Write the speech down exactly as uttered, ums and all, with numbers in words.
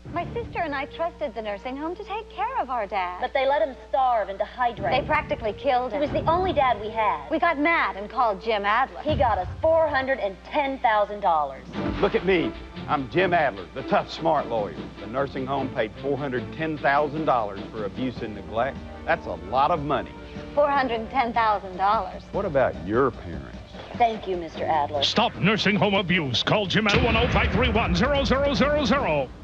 My sister and I trusted the nursing home to take care of our dad. But they let him starve and dehydrate. They practically killed him. He was the only dad we had. We got mad and called Jim Adler. He got us four hundred ten thousand dollars. Look at me. I'm Jim Adler, the tough, smart lawyer. The nursing home paid four hundred ten thousand dollars for abuse and neglect. That's a lot of money. four hundred ten thousand dollars. What about your parents? Thank you, Mister Adler. Stop nursing home abuse. Call Jim at one oh five three one, zero zero zero zero.